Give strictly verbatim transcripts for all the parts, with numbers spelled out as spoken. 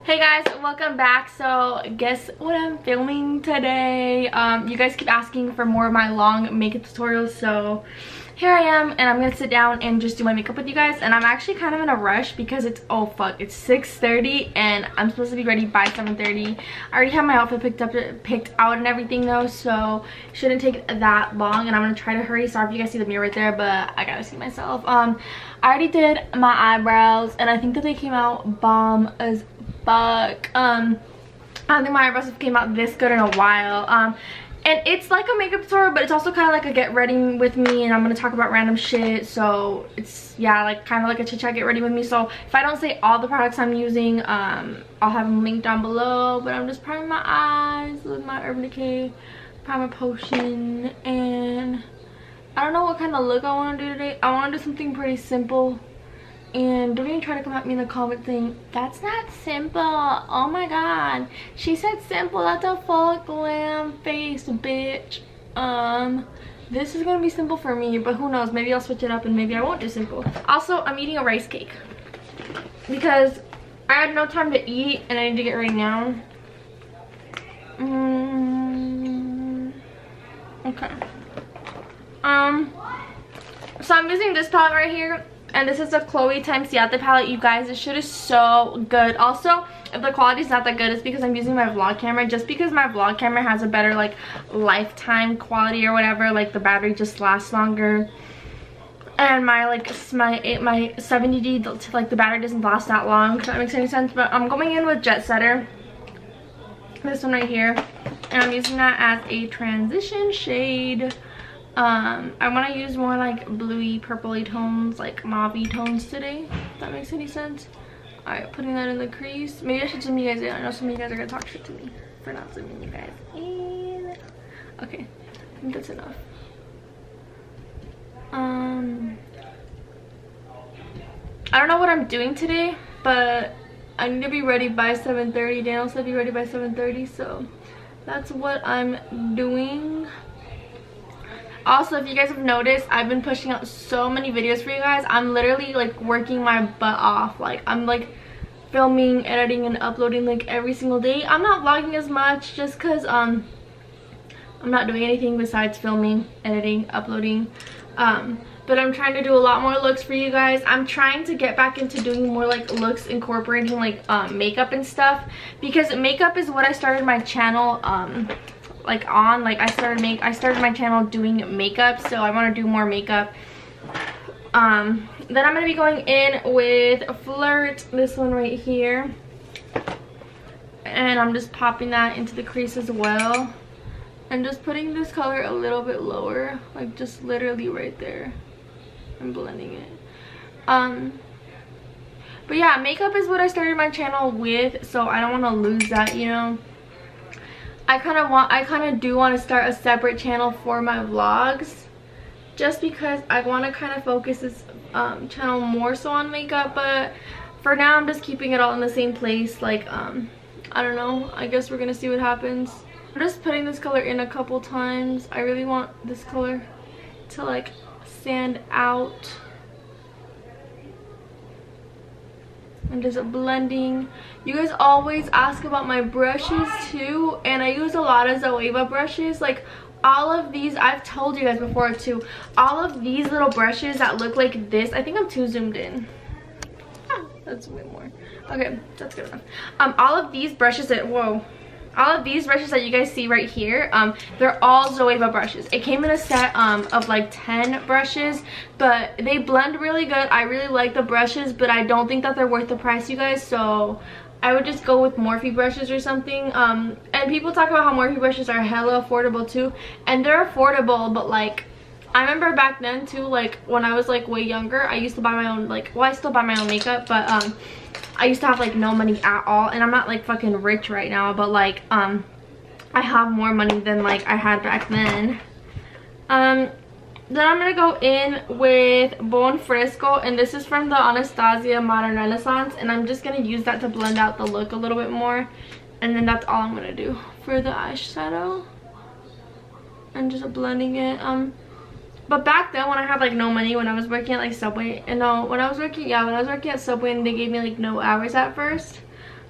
Hey guys, welcome back. So guess what I'm filming today? Um you guys keep asking for more of my long makeup tutorials, so here I am, and I'm gonna sit down and just do my makeup with you guys. And I'm actually kind of in a rush because it's oh fuck it's six thirty and I'm supposed to be ready by seven thirty. I already have my outfit picked up picked out and everything though, so it shouldn't take that long, and I'm gonna try to hurry. Sorry if you guys see the mirror right there, but I gotta see myself. um I already did my eyebrows and I think that they came out bomb as fuck. um I don't think my eyebrows have came out this good in a while. um and it's like a makeup tutorial, but it's also kind of like a get ready with me, and I'm gonna talk about random shit, so it's yeah, like kind of like a chit chat get ready with me. So if I don't say all the products I'm using, um I'll have them linked down below. But I'm just priming my eyes with my Urban Decay primer potion, and I don't know what kind of look I want to do today. I want to do something pretty simple. And don't even try to come at me in the comment saying, that's not simple. Oh my god. She said simple. That's a full glam face, bitch. Um, this is going to be simple for me, but who knows? Maybe I'll switch it up and maybe I won't do simple. Also, I'm eating a rice cake because I had no time to eat and I need to get ready now. Mm, okay. Um, so I'm using this palette right here. And this is a Chloe times Ciate palette, you guys. This shit is so good. Also, if the quality is not that good, it's because I'm using my vlog camera. Just because my vlog camera has a better, like, lifetime quality or whatever. Like, the battery just lasts longer. And my, like, my my seventy D, like, the battery doesn't last that long. If that makes any sense. But I'm going in with Jet Setter. This one right here. And I'm using that as a transition shade. um I want to use more like bluey purpley tones, like mauve tones today, if that makes any sense. All right, putting that in the crease. Maybe I should zoom you guys in. I know some of you guys are gonna talk shit to me for not zooming you guys in. Okay, I think that's enough. um I don't know what I'm doing today, but I need to be ready by seven thirty. Daniel said be ready by seven thirty, so that's what I'm doing. Also, if you guys have noticed, I've been pushing out so many videos for you guys. I'm literally like working my butt off. Like, I'm like filming, editing, and uploading like every single day. I'm not vlogging as much just because um I'm not doing anything besides filming, editing, uploading. Um but I'm trying to do a lot more looks for you guys. I'm trying to get back into doing more like looks incorporating like um makeup and stuff, because makeup is what I started my channel um like on. Like I started make I started my channel doing makeup, so I want to do more makeup. Um then I'm going to be going in with Flirt, this one right here, and I'm just popping that into the crease as well, and just putting this color a little bit lower, like just literally right there, and blending it. Um but yeah, makeup is what I started my channel with, so I don't want to lose that, you know. I kind of want, I kind of do want to start a separate channel for my vlogs, just because I want to kind of focus this um, channel more so on makeup. But for now, I'm just keeping it all in the same place. Like, um, I don't know. I guess we're gonna see what happens. I'm just putting this color in a couple times. I really want this color to like stand out. And just blending. You guys always ask about my brushes too, and I use a lot of Zoeva brushes. Like all of these, I've told you guys before too, all of these little brushes that look like this. I think I'm too zoomed in. Ah, that's way more. Okay, that's good enough. Um all of these brushes that whoa all of these brushes that you guys see right here, um they're all Zoeva brushes. It came in a set um of like ten brushes, but they blend really good. I really like the brushes, but I don't think that they're worth the price, you guys, so I would just go with Morphe brushes or something. Um and people talk about how Morphe brushes are hella affordable too, and they're affordable, but like I remember back then too, like when I was like way younger, I used to buy my own, like, well, I still buy my own makeup, but um I used to have like no money at all, and I'm not like fucking rich right now, but like um I have more money than like I had back then. Um then I'm gonna go in with Bon Fresco, and this is from the Anastasia Modern Renaissance, and I'm just gonna use that to blend out the look a little bit more, and then that's all I'm gonna do for the eyeshadow, and just blending it. um But back then when I had like no money, when I was working at like Subway, and no, when I was working, yeah, when I was working at Subway and they gave me like no hours at first,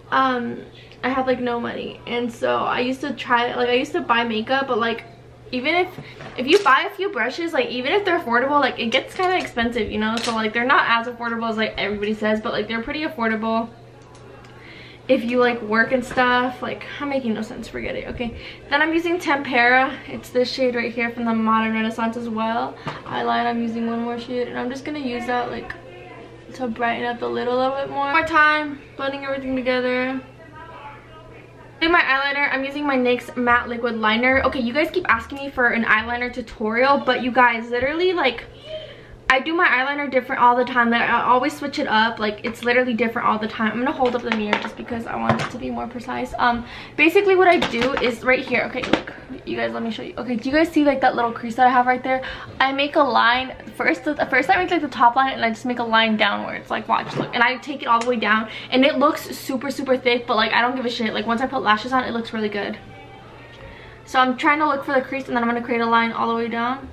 um I had like no money, and so I used to try, like I used to buy makeup, but like even if if you buy a few brushes, like even if they're affordable, like it gets kind of expensive, you know. So like they're not as affordable as like everybody says, but like they're pretty affordable if you like work and stuff. Like, I'm making no sense, forget it. Okay, then I'm using Tempera. It's this shade right here from the Modern Renaissance as well. Eyeliner, I'm using one more shade, and I'm just gonna use that like to brighten up the lid a little bit more. More time blending everything together. Doing my eyeliner, I'm using my N Y X matte liquid liner. Okay, you guys keep asking me for an eyeliner tutorial, but you guys, literally, like, I do my eyeliner different all the time. I always switch it up. Like, it's literally different all the time. I'm gonna hold up the mirror just because I want it to be more precise. Um, basically what I do is right here. Okay, look, you guys, let me show you. Okay, do you guys see like that little crease that I have right there? I make a line first. The first I make like the top line, and I just make a line downwards. Like, watch, look, and I take it all the way down, and it looks super super thick. But like, I don't give a shit. Like, once I put lashes on, it looks really good. So I'm trying to look for the crease, and then I'm gonna create a line all the way down.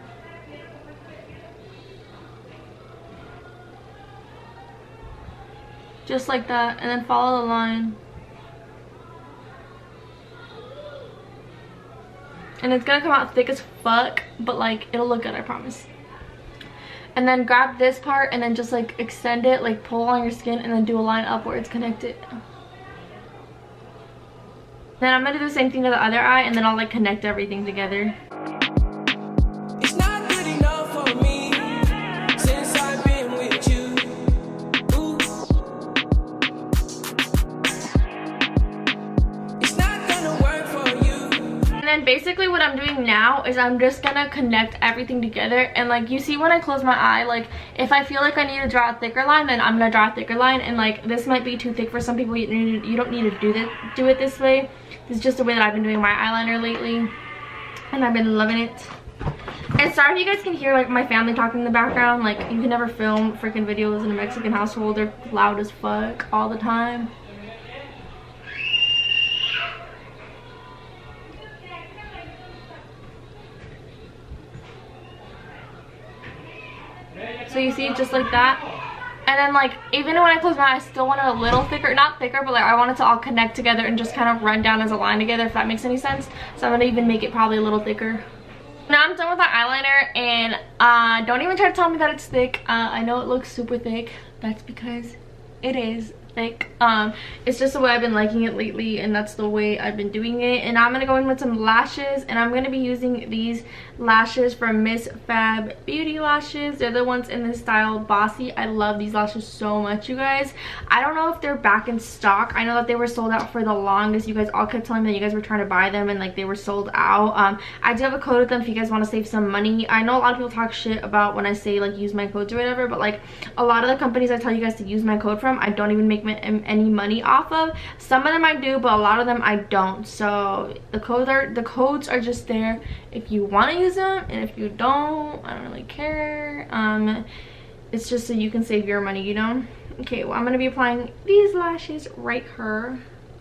Just like that, and then follow the line. And it's gonna come out thick as fuck, but like, it'll look good, I promise. And then grab this part and then just like extend it, like pull on your skin, and then do a line upwards, connect it. Then I'm gonna do the same thing to the other eye, and then I'll like connect everything together. And basically what I'm doing now is I'm just gonna connect everything together, and like you see when I close my eye, like if I feel like I need to draw a thicker line, then I'm gonna draw a thicker line. And like this might be too thick for some people. You, need, you don't need to do this do it this way. This is just the way that I've been doing my eyeliner lately, and I've been loving it. And sorry if you guys can hear like my family talking in the background. Like, you can never film freaking videos in a Mexican household. They're loud as fuck all the time. So you see, just like that. And then like, even when I close my eyes, I still want it a little thicker. Not thicker, but like I want it to all connect together and just kind of run down as a line together, if that makes any sense. So I'm gonna even make it probably a little thicker. Now I'm done with my eyeliner, and uh, don't even try to tell me that it's thick. Uh, I know it looks super thick. That's because it is thick. Um, it's just the way I've been liking it lately, and that's the way I've been doing it. And I'm gonna go in with some lashes, and I'm gonna be using these lashes from Miss Fab Beauty Lashes. They're the ones in the style Bossy. I love these lashes so much, you guys. I don't know if they're back in stock. I know that they were sold out for the longest. You guys all kept telling me that you guys were trying to buy them, and like they were sold out. Um, I do have a code with them if you guys want to save some money. I know a lot of people talk shit about when I say like use my codes or whatever, but like a lot of the companies I tell you guys to use my code from, I don't even make any money off of. Some of them I do, but a lot of them I don't. So the codes are the codes are just there if you want to use them, and if you don't, I don't really care. Um it's just so you can save your money, you know. Okay, well, I'm gonna be applying these lashes right here.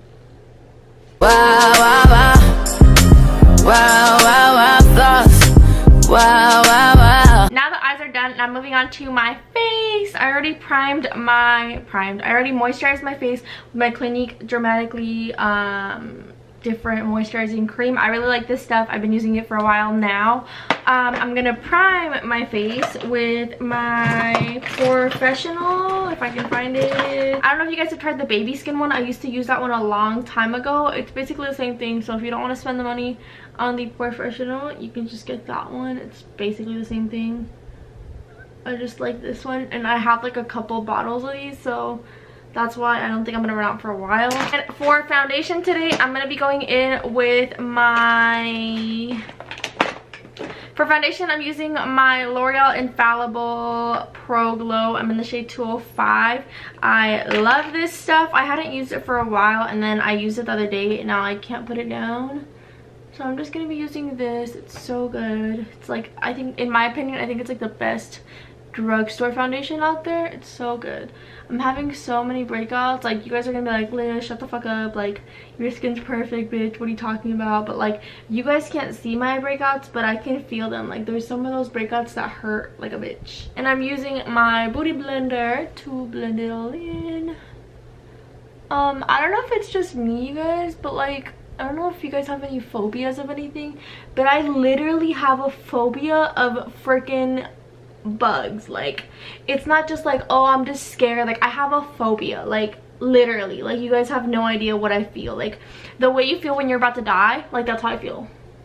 Wow, wow, wow. Wow, wow, wow, thoughts. Wow, wow, wow. Now the eyes are done, and I'm moving on to my face. I already primed my primed. I already moisturized my face with my Clinique Dramatically um different moisturizing cream. I really like this stuff. I've been using it for a while now. um I'm gonna prime my face with my Professional, if I can find it. I don't know if you guys have tried the baby skin one. I used to use that one a long time ago. It's basically the same thing, so if you don't want to spend the money on the Professional, you can just get that one. It's basically the same thing. I just like this one, and I have like a couple bottles of these, so that's why I don't think I'm gonna run out for a while. And for foundation today, I'm gonna be going in with my... For foundation, I'm using my L'Oreal Infallible Pro Glow. I'm in the shade two oh five. I love this stuff. I hadn't used it for a while, and then I used it the other day, and now I can't put it down. So I'm just gonna be using this. It's so good. It's like, I think, in my opinion, I think it's like the best drugstore foundation out there. It's so good. I'm having so many breakouts. Like, you guys are gonna be like, Liz, shut the fuck up, like your skin's perfect, bitch, what are you talking about? But like, you guys can't see my breakouts, but I can feel them. Like, there's some of those breakouts that hurt like a bitch. And I'm using my Beauty Blender to blend it all in. Um, I don't know if it's just me, you guys, but like, I don't know if you guys have any phobias of anything, but I literally have a phobia of freaking bugs. Like, it's not just like, oh, I'm just scared. Like, I have a phobia, like literally. Like, you guys have no idea what I feel. Like, the way you feel when you're about to die, like that's how I feel.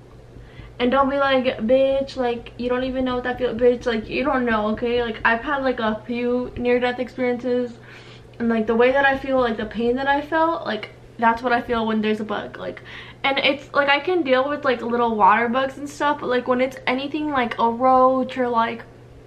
And don't be like, bitch, like you don't even know what that feels, bitch, like you don't know, okay? Like, I've had like a few near-death experiences, and like the way that I feel, like the pain that I felt, like that's what I feel when there's a bug. Like, and it's like I can deal with like little water bugs and stuff, but like when it's anything like a roach or like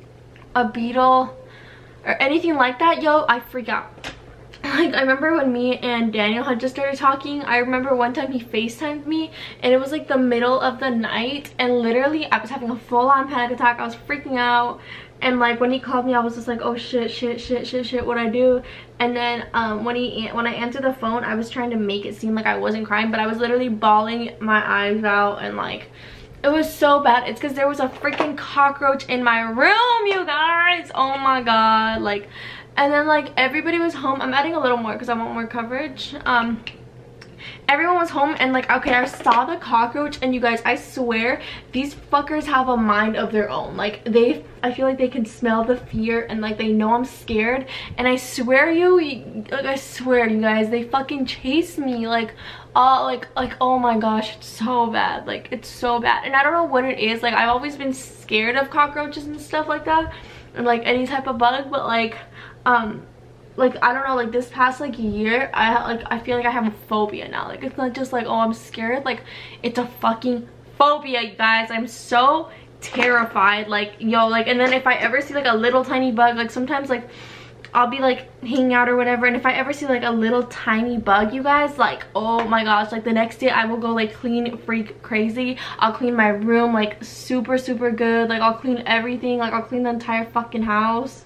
a beetle or anything like that, yo, I freak out. Like, I remember when me and Daniel had just started talking, I remember one time he FaceTimed me and it was like the middle of the night, and literally I was having a full-on panic attack. I was freaking out, and like when he called me I was just like, oh shit, shit, shit, shit, shit, what'd I do? And then um when he when I answered the phone, I was trying to make it seem like I wasn't crying, but I was literally bawling my eyes out, and like it was so bad. It's because there was a freaking cockroach in my room, you guys. Oh my god. Like, and then like everybody was home. I'm adding a little more because I want more coverage. Um everyone was home, and like, okay, I saw the cockroach, and you guys, I swear these fuckers have a mind of their own. Like, they, I feel like they can smell the fear, and like they know I'm scared, and I swear you like I swear you guys, they fucking chase me like uh like like oh my gosh, it's so bad. Like, it's so bad. And I don't know what it is. Like, I've always been scared of cockroaches and stuff like that, and like any type of bug, but like um like, I don't know, like this past like year, I like I feel like I have a phobia now. Like, it's not just like, oh, I'm scared. Like, it's a fucking phobia, you guys. I'm so terrified. Like, yo, like, and then if I ever see like a little tiny bug, like sometimes like I'll be like hanging out or whatever, and if I ever see like a little tiny bug, you guys, like, oh my gosh, like the next day I will go like clean freak crazy. I'll clean my room like super super good. Like, I'll clean everything. Like, I'll clean the entire fucking house.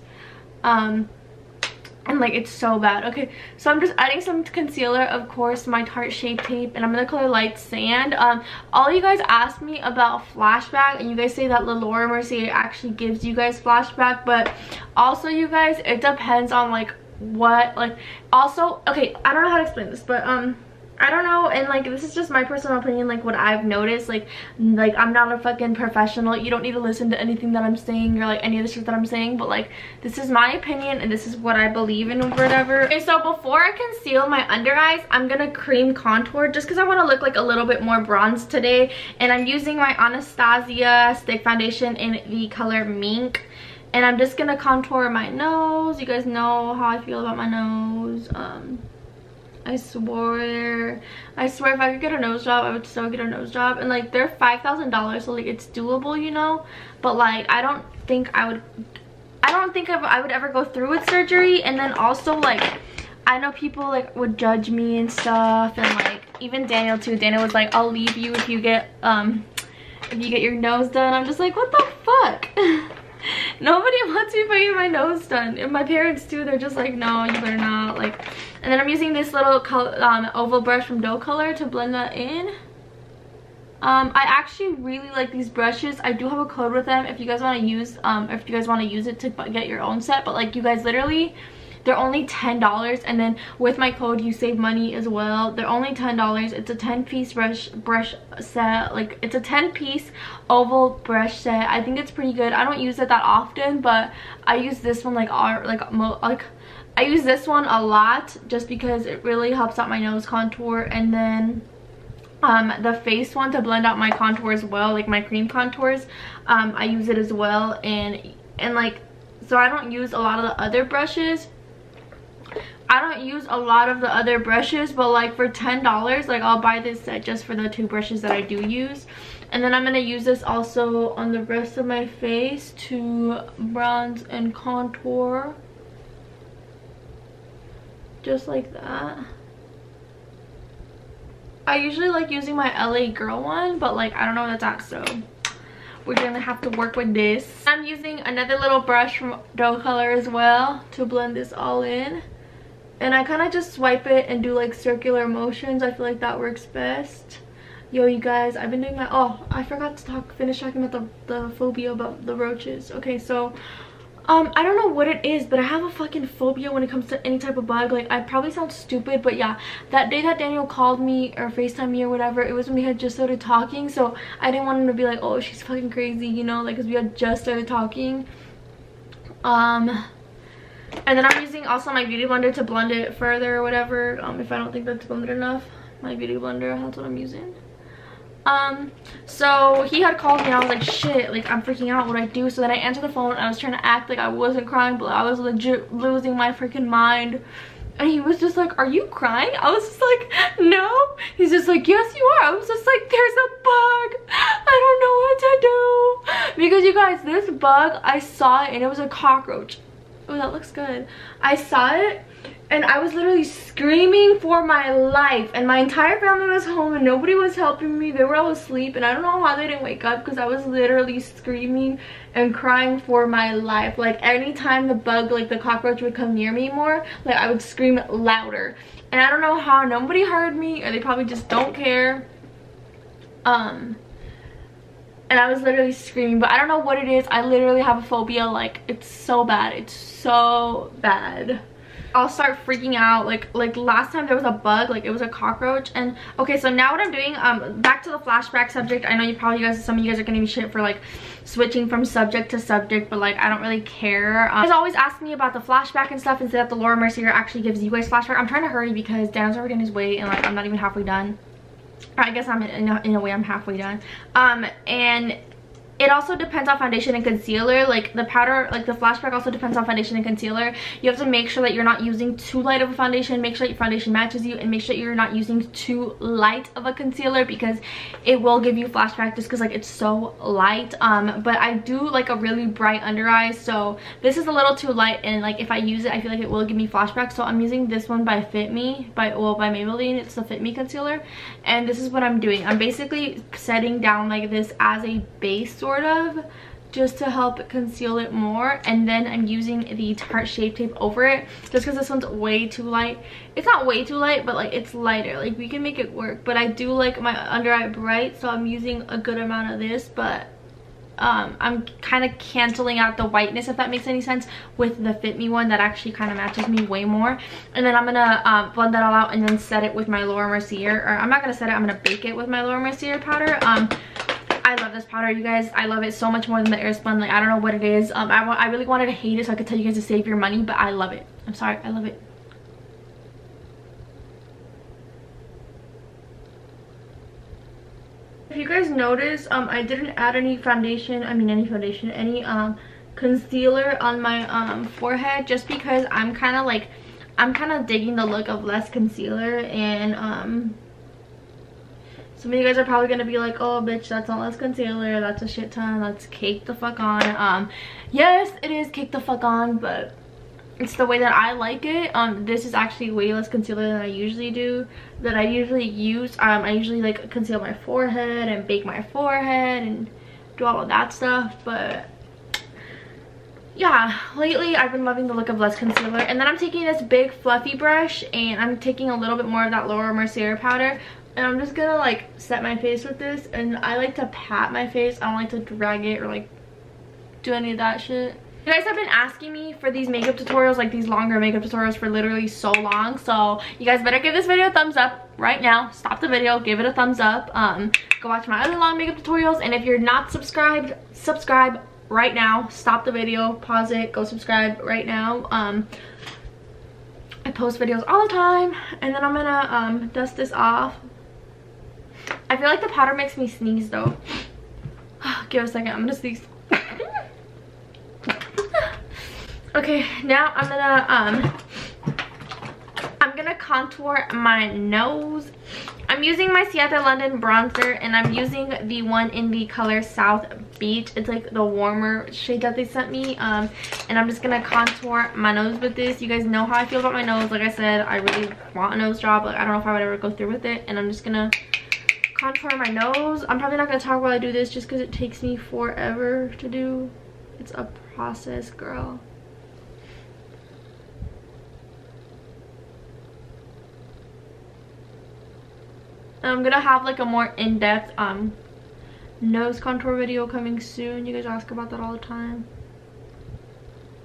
Um and like, it's so bad. Okay, so I'm just adding some concealer, of course, my Tarte Shape Tape, and I'm gonna color Light Sand. Um all you guys asked me about flashback, and you guys say that Laura Mercier actually gives you guys flashback, but also, you guys, it depends on like what, like, also, okay, I don't know how to explain this, but um I don't know, and like this is just my personal opinion, like what I've noticed. Like like I'm not a fucking professional. You don't need to listen to anything that I'm saying or like any of the shit that I'm saying, but like this is my opinion and this is what I believe in or whatever. Okay, so before I conceal my under eyes, I'm gonna cream contour just because I want to look like a little bit more bronzed today, and I'm using my Anastasia stick foundation in the color Mink. And I'm just gonna contour my nose. You guys know how I feel about my nose. um I swear, I swear if I could get a nose job, I would still get a nose job. And like, they're five thousand dollars, so like it's doable, you know. But like, I don't think I would, I don't think I would ever go through with surgery. And then also like, I know people like would judge me and stuff. And like, even Daniel too. Daniel was like, I'll leave you if you get, um, if you get your nose done. I'm just like, what the fuck? Nobody wants me to get my nose done, and my parents too. They're just like, no, you better not. Like, and then I'm using this little color, um, oval brush from Doe Color to blend that in. um I actually really like these brushes. I do have a code with them if you guys want to use um if you guys want to use it to get your own set, but like, you guys, literally they're only ten dollars, and then with my code you save money as well. They're only ten dollars. It's a ten piece brush brush set. Like, it's a ten piece oval brush set. I think it's pretty good. I don't use it that often, but I use this one like art like mo like I use this one a lot just because it really helps out my nose contour. And then um the face one to blend out my contour as well, like my cream contours. um I use it as well, and and like, so I don't use a lot of the other brushes. I don't use a lot of the other brushes, but like for ten dollars, like I'll buy this set just for the two brushes that I do use. And then I'm going to use this also on the rest of my face to bronze and contour. Just like that. I usually like using my L A Girl one, but like, I don't know what that's at, so we're gonna have to work with this. I'm using another little brush from Doe Color as well to blend this all in. And I kind of just swipe it and do like circular motions. I feel like that works best. Yo, you guys, I've been doing my, oh, I forgot to talk, finish talking about the, the phobia about the roaches. Okay, so Um, I don't know what it is, but I have a fucking phobia when it comes to any type of bug. Like, I probably sound stupid, but yeah, that day that Daniel called me or FaceTime me or whatever, it was when we had just started talking, so I didn't want him to be like, oh, she's fucking crazy, you know, like, because we had just started talking. Um, and then I'm using also my beauty blender to blend it further or whatever, um, if I don't think that's blended enough. My beauty blender, that's what I'm using. Um so he had called me and I was like, shit, like I'm freaking out, what do I do? So then I answered the phone and I was trying to act like I wasn't crying, but I was legit losing my freaking mind. And he was just like, are you crying? I was just like, no. He's just like, yes you are. I was just like, there's a bug, I don't know what to do. Because you guys, this bug, I saw it and it was a cockroach. Oh, that looks good. I saw it and I was literally screaming for my life, and my entire family was home and nobody was helping me. They were all asleep and I don't know how they didn't wake up, because I was literally screaming and crying for my life. Like, anytime the bug, like the cockroach, would come near me more, like I would scream louder. And I don't know how nobody heard me, or they probably just don't care. Um and I was literally screaming, but I don't know what it is. I literally have a phobia. Like, it's so bad, it's so bad. I'll start freaking out. Like like last time there was a bug, like it was a cockroach. And okay, so now what I'm doing, um back to the flashback subject. I know you probably guys, some of you guys are gonna be shit for like switching from subject to subject, but like I don't really care. Um, you guys always ask me about the flashback and stuff, instead that the Laura Mercier actually gives you guys flashback. I'm trying to hurry because Dan's already in his way and like I'm not even halfway done. I guess I'm in a, in a way I'm halfway done. Um and it also depends on foundation and concealer. Like the powder, like the flashback also depends on foundation and concealer. You have to make sure that you're not using too light of a foundation, make sure your foundation matches you, and make sure you're not using too light of a concealer, because it will give you flashback just because like it's so light. Um but I do like a really bright under eye, so this is a little too light, and like if I use it I feel like it will give me flashback. So I'm using this one by Fit Me, by well by Maybelline. It's the Fit Me concealer, and this is what I'm doing. I'm basically setting down like this as a base, sort of, just to help conceal it more, and then I'm using the Tarte Shape Tape over it, just because this one's way too light. It's not way too light, but like it's lighter, like we can make it work. But I do like my under eye bright, so I'm using a good amount of this, but um I'm kind of canceling out the whiteness, if that makes any sense, with the Fit Me one that actually kind of matches me way more. And then I'm gonna um, blend that all out and then set it with my Laura Mercier, or I'm not gonna set it, I'm gonna bake it with my Laura Mercier powder. um I love this powder, you guys. I love it so much more than the Airspun. Like, I don't know what it is. Um, I, I really wanted to hate it so I could tell you guys to save your money, but I love it. I'm sorry, I love it. If you guys notice, um, I didn't add any foundation, I mean any foundation, any um, concealer on my um, forehead, just because I'm kind of like, I'm kind of digging the look of less concealer. And um, some of you guys are probably gonna be like, oh bitch, that's not less concealer, that's a shit ton, let's cake the fuck on. Um yes, it is cake the fuck on, but it's the way that I like it. Um this is actually way less concealer than I usually do, that I usually use. um I usually like conceal my forehead and bake my forehead and do all of that stuff. But yeah, lately I've been loving the look of less concealer. And then I'm taking this big fluffy brush and I'm taking a little bit more of that Laura Mercier powder, and I'm just gonna like set my face with this. And I like to pat my face, I don't like to drag it or like do any of that shit. You guys have been asking me for these makeup tutorials, like these longer makeup tutorials, for literally so long, so you guys better give this video a thumbs up right now. Stop the video, give it a thumbs up. Um go watch my other long makeup tutorials, and if you're not subscribed, subscribe right now. Stop the video, pause it, go subscribe right now. um I post videos all the time. And then I'm gonna um dust this off. I feel like the powder makes me sneeze though. Give it a second, I'm gonna sneeze. Okay, now I'm gonna um I'm gonna contour my nose. I'm using my Ciate London bronzer, and I'm using the one in the color South Beach. It's like the warmer shade that they sent me. Um and I'm just gonna contour my nose with this. You guys know how I feel about my nose. Like I said, I really want a nose job. Like, I don't know if I would ever go through with it. And I'm just gonna contour my nose. I'm probably not gonna talk while I do this, just because it takes me forever to do. It's a process, girl. I'm gonna have like a more in-depth um nose contour video coming soon. You guys ask about that all the time.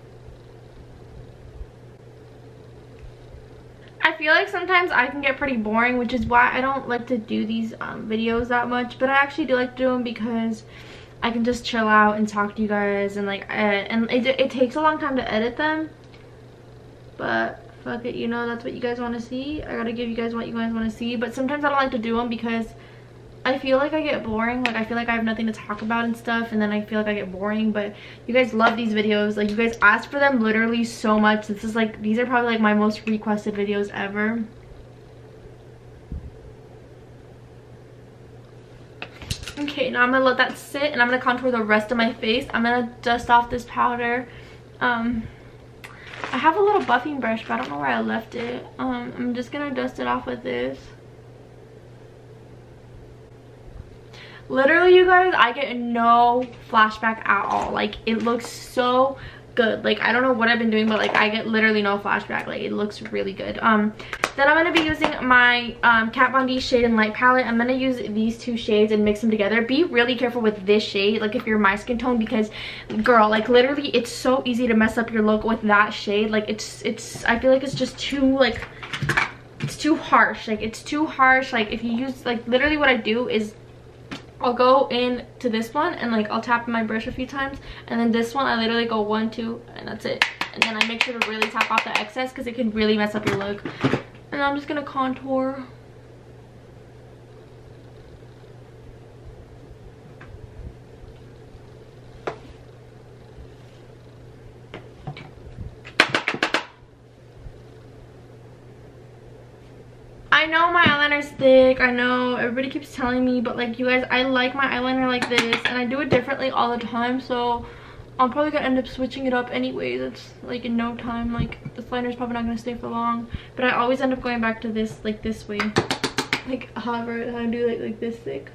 feel like sometimes I can get pretty boring, which is why I don't like to do these um, videos that much, but I actually do like to do them because I can just chill out and talk to you guys, and like uh, and it, it takes a long time to edit them, but fuck it, you know, that's what you guys want to see. I gotta give you guys what you guys want to see. But sometimes I don't like to do them because I feel like I get boring. Like I feel like I have nothing to talk about and stuff, and then I feel like I get boring. But you guys love these videos. Like you guys ask for them literally so much. This is like, these are probably like my most requested videos ever. Okay, now I'm gonna let that sit, and I'm gonna contour the rest of my face. I'm gonna dust off this powder. Um, I have a little buffing brush, but I don't know where I left it. Um, I'm just gonna dust it off with this. Literally, you guys, I get no flashback at all. Like, it looks so good. Like, I don't know what I've been doing, but like I get literally no flashback. Like, it looks really good. Um then I'm gonna be using my um Kat Von D shade and light palette. I'm gonna use these two shades and mix them together. Be really careful with this shade, like if you're my skin tone, because girl, like literally it's so easy to mess up your look with that shade. Like it's it's I feel like it's just too like it's too harsh. Like it's too harsh. Like if you use, like literally what I do is I'll go in to this one and like I'll tap my brush a few times, and then this one I literally go one, two, and that's it. And then I make sure to really tap off the excess because it can really mess up your look. And I'm just gonna contour. I know my eyeliner's thick, I know everybody keeps telling me, but like you guys, I like my eyeliner like this, and I do it differently all the time, so I'm probably gonna end up switching it up anyways. It's like in no time, like this liner's probably not gonna stay for long, but I always end up going back to this, like this way, like however I do like like this thick.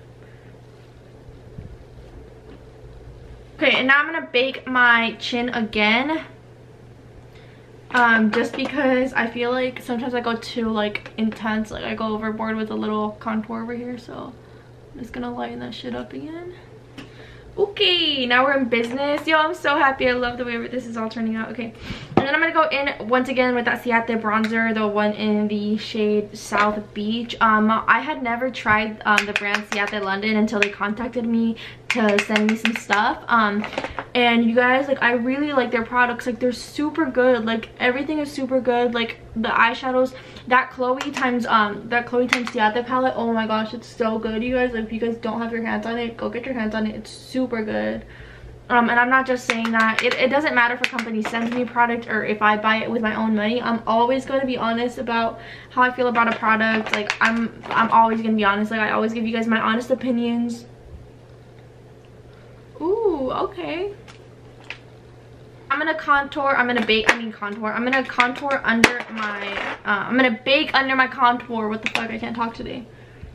Okay, and now I'm gonna bake my chin again. Um, just because I feel like sometimes I go too like intense, like I go overboard with a little contour over here, so I'm just gonna lighten that shit up again. Okay, now we're in business. Yo, I'm so happy. I love the way this is all turning out. Okay, and then I'm gonna go in once again with that Ciate bronzer, the one in the shade South Beach. um I had never tried um the brand Ciate London until they contacted me to send me some stuff, um and you guys, like I really like their products. Like they're super good, like everything is super good. Like the eyeshadows, that Chloe times um that Chloe times Ciate palette, oh my gosh, it's so good, you guys. Like, if you guys don't have your hands on it, go get your hands on it. It's super good. Um and I'm not just saying that. It, it doesn't matter if a company sends me a product or if I buy it with my own money. I'm always going to be honest about how I feel about a product. Like i'm i'm always gonna be honest. Like I always give you guys my honest opinions. Ooh, okay. I'm gonna contour, I'm gonna bake, I mean contour, I'm gonna contour under my, uh, I'm gonna bake under my contour. What the fuck, I can't talk today.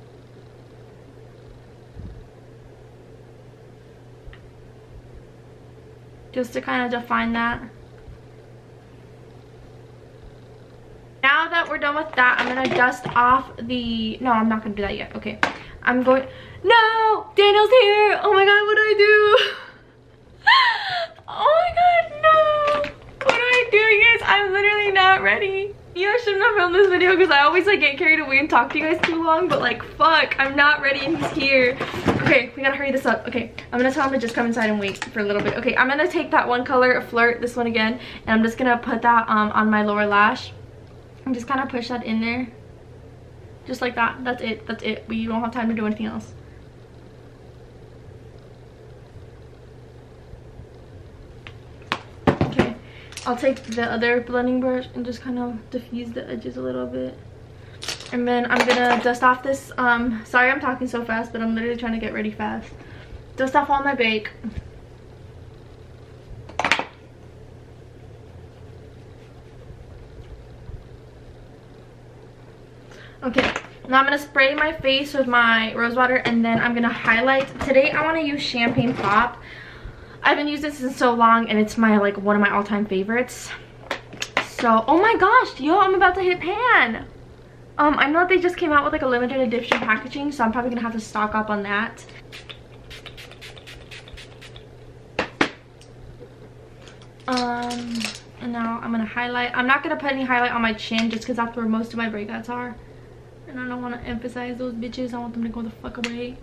Just to kind of define that. Now that we're done with that, I'm gonna dust off the, no, I'm not gonna do that yet. Okay, I'm going, no, Daniel's here. Oh my god, what do I do? Oh my god, no. What do I do, you guys? I'm literally not ready. Yeah, I shouldn't have filmed this video because I always like get carried away and talk to you guys too long, but like fuck, I'm not ready and he's here. Okay, we gotta hurry this up. Okay, I'm gonna tell him to just come inside and wait for a little bit. Okay, I'm gonna take that one color, Flirt, this one again, and I'm just gonna put that um on my lower lash and just kind of push that in there. Just like that. That's it. That's it. We don't have time to do anything else. Okay, I'll take the other blending brush and just kind of diffuse the edges a little bit. And then I'm gonna dust off this, um, sorry I'm talking so fast, but I'm literally trying to get ready fast. Dust off all my bake. Okay, now I'm gonna spray my face with my rose water and then I'm gonna highlight. Today I wanna use Champagne Pop. I've been using this in so long and it's my, like, one of my all-time favorites. So, oh my gosh, yo, I'm about to hit pan. Um, I know that they just came out with like a limited edition packaging, so I'm probably gonna have to stock up on that. Um, And now I'm gonna highlight. I'm not gonna put any highlight on my chin just because that's where most of my breakouts are. And I don't want to emphasize those bitches. I want them to go the fuck away.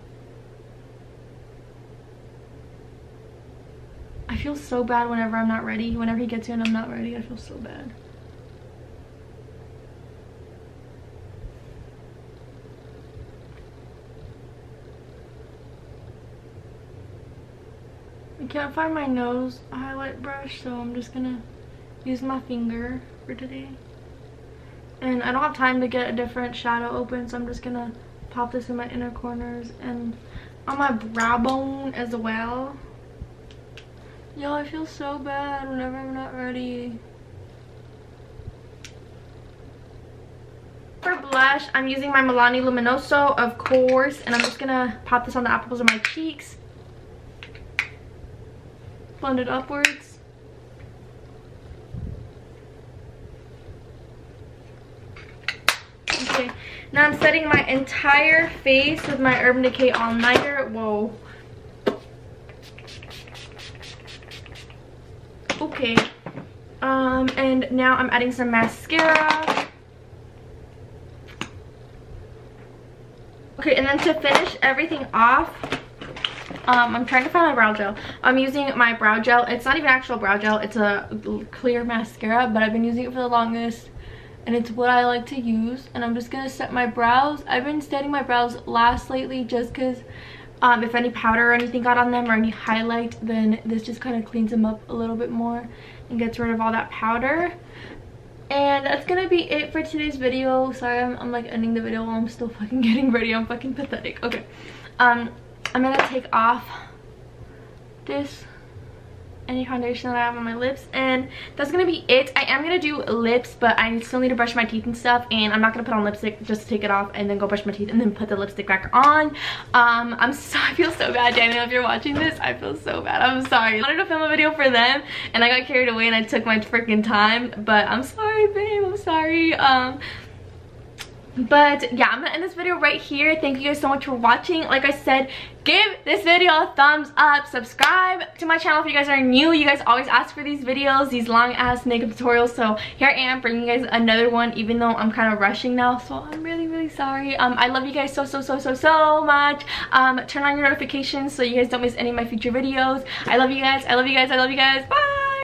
I feel so bad whenever I'm not ready. Whenever he gets here and I'm not ready, I feel so bad. I can't find my nose highlight brush, so I'm just gonna use my finger for today. And I don't have time to get a different shadow open, so I'm just gonna pop this in my inner corners and on my brow bone as well. Yo, I feel so bad whenever I'm not ready. For blush, I'm using my Milani Luminoso, of course, and I'm just gonna pop this on the apples of my cheeks. Blend it upwards. Okay, now I'm setting my entire face with my Urban Decay All Nighter. Whoa. Okay. Um, and now I'm adding some mascara. Okay, and then to finish everything off, Um, I'm trying to find my brow gel. I'm using my brow gel. It's not even actual brow gel. It's a clear mascara, but I've been using it for the longest, and it's what I like to use. And I'm just going to set my brows. I've been setting my brows last lately just because um, if any powder or anything got on them or any highlight, then this just kind of cleans them up a little bit more and gets rid of all that powder. And that's gonna be it for today's video. Sorry, I'm, I'm like ending the video while I'm still fucking getting ready. I'm fucking pathetic. Okay. Um... I'm gonna take off this any foundation that I have on my lips, and that's gonna be it. I am gonna do lips, but I still need to brush my teeth and stuff, and I'm not gonna put on lipstick, just to take it off and then go brush my teeth and then put the lipstick back on. um I'm so I feel so bad, Daniel, if you're watching this. I feel so bad. I'm sorry. I wanted to film a video for them and I got carried away and I took my freaking time, but I'm sorry, babe. I'm sorry. um But yeah, I'm gonna end this video right here. Thank you guys so much for watching. Like I said, give this video a thumbs up. Subscribe to my channel if you guys are new. You guys always ask for these videos, these long ass makeup tutorials. So here I am bringing you guys another one, even though I'm kind of rushing now. So I'm really, really sorry. Um, I love you guys so, so, so, so, so much. Um, turn on your notifications so you guys don't miss any of my future videos. I love you guys. I love you guys. I love you guys. Bye.